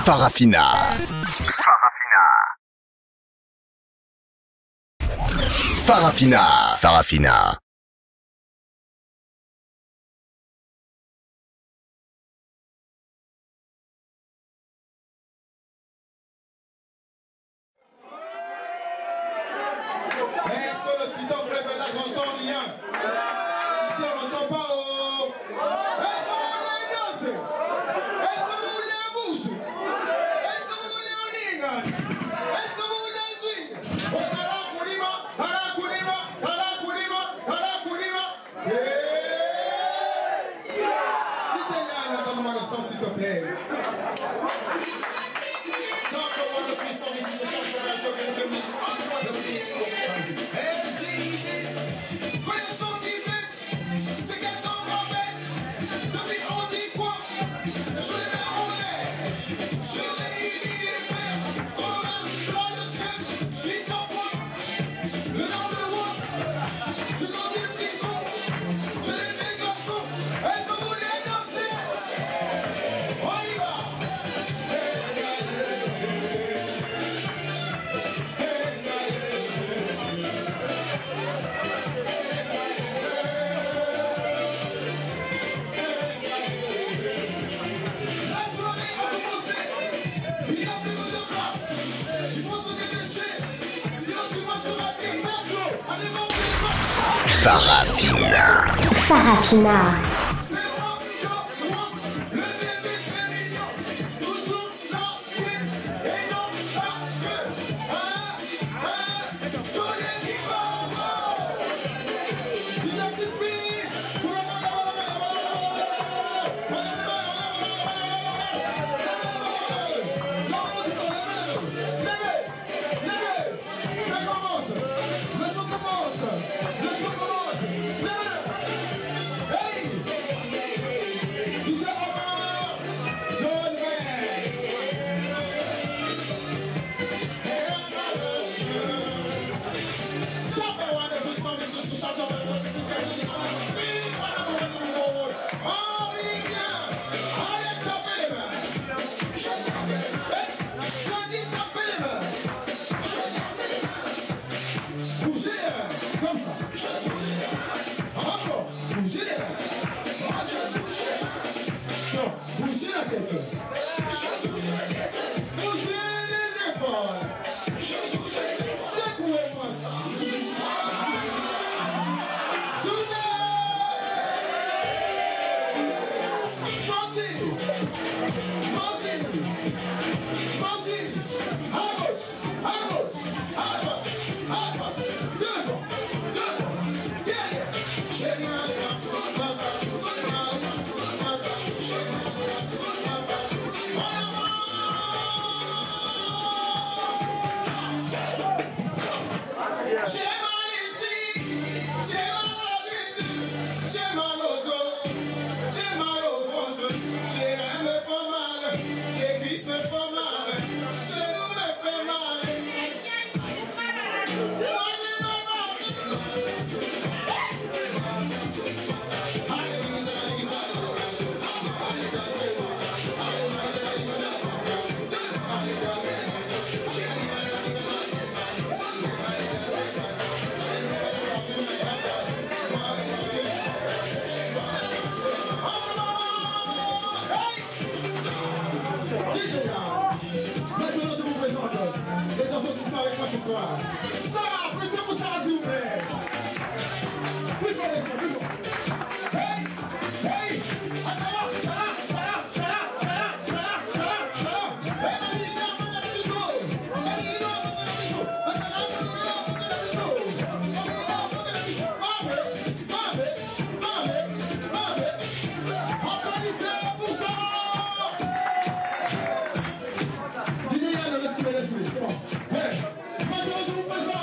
Farafina. Farafina. Farafina. Est-ce que le petit homme rêve là, j'entends rien? Ici on n'entend pas. Oh. Est-ce que vous voulez danser? Est-ce que vous voulez bouger? Est-ce que vous voulez un ligne? Est-ce que vous voulez un swing? Oh, Karakoulima, Karakoulima, Karakoulima, Karakoulima. DJ Yann, donne-moi le son s'il te plaît. Tant que moi le puissant, mais si ce chanson reste bien de nous. Farafina. Farafina. Maintenant, je vous présente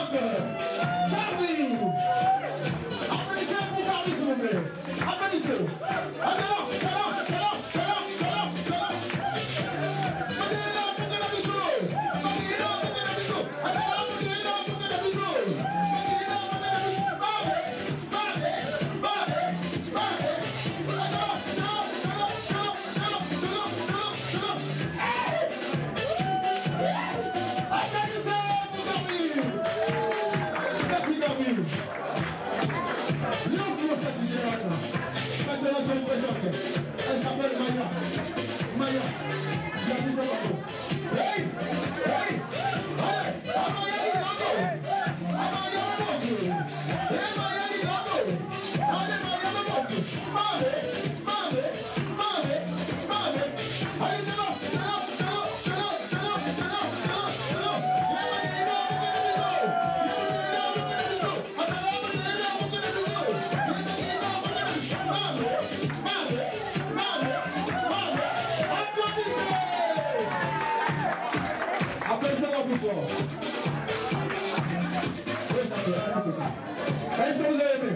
Est-ce que vous avez aimé?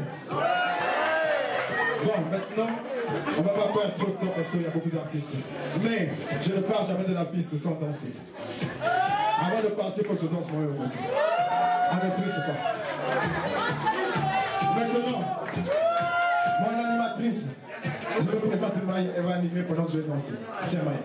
Bon, maintenant, on va pas perdre trop de temps parce qu'il y a beaucoup d'artistes. Mais je ne pars jamais de la piste sans danser. Avant de partir, il faut que je danse moi-même aussi. On ne triche pas. Maintenant, mon animatrice, je vais vous présenter Maï, elle va animer pendant que je vais danser. Tiens Maï.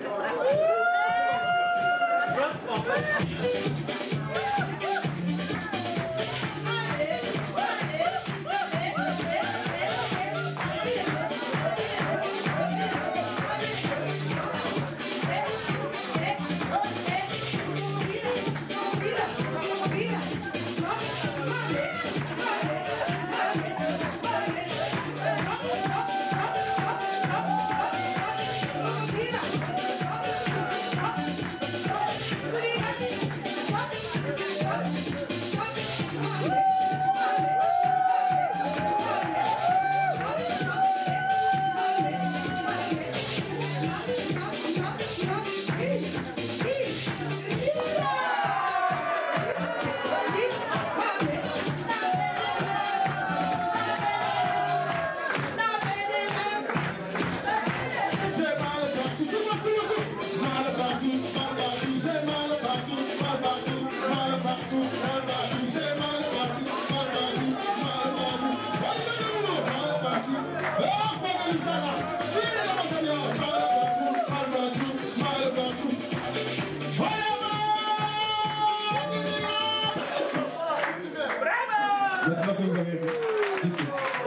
Maintenant, si vous avez dites-le.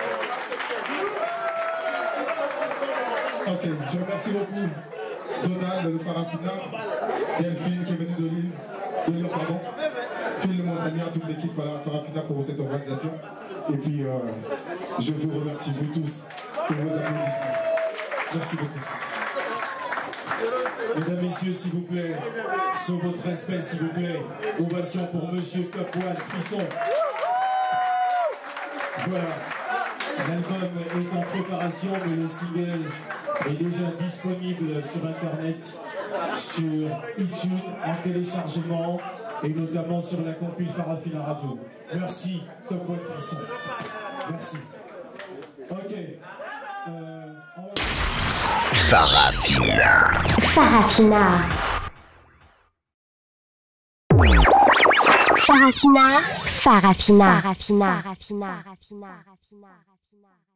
Ok, je remercie beaucoup Donald de Farafina, Delphine qui est venue de Lille, Phil Montagnier, toute l'équipe Farafina pour cette organisation. Et puis, je vous remercie vous tous pour vos applaudissements. Merci beaucoup. Mesdames, Messieurs, s'il vous plaît, sur votre respect, s'il vous plaît, ovation pour Monsieur Top One Frisson. Voilà, l'album est en préparation, mais le single est déjà disponible sur Internet, sur iTunes, en téléchargement, et notamment sur la compil Farafina Radio. Merci, Top One Frisson. Merci. Ok. Farafina. Farafina. Farafina. Farafina. Farafina. Farafina.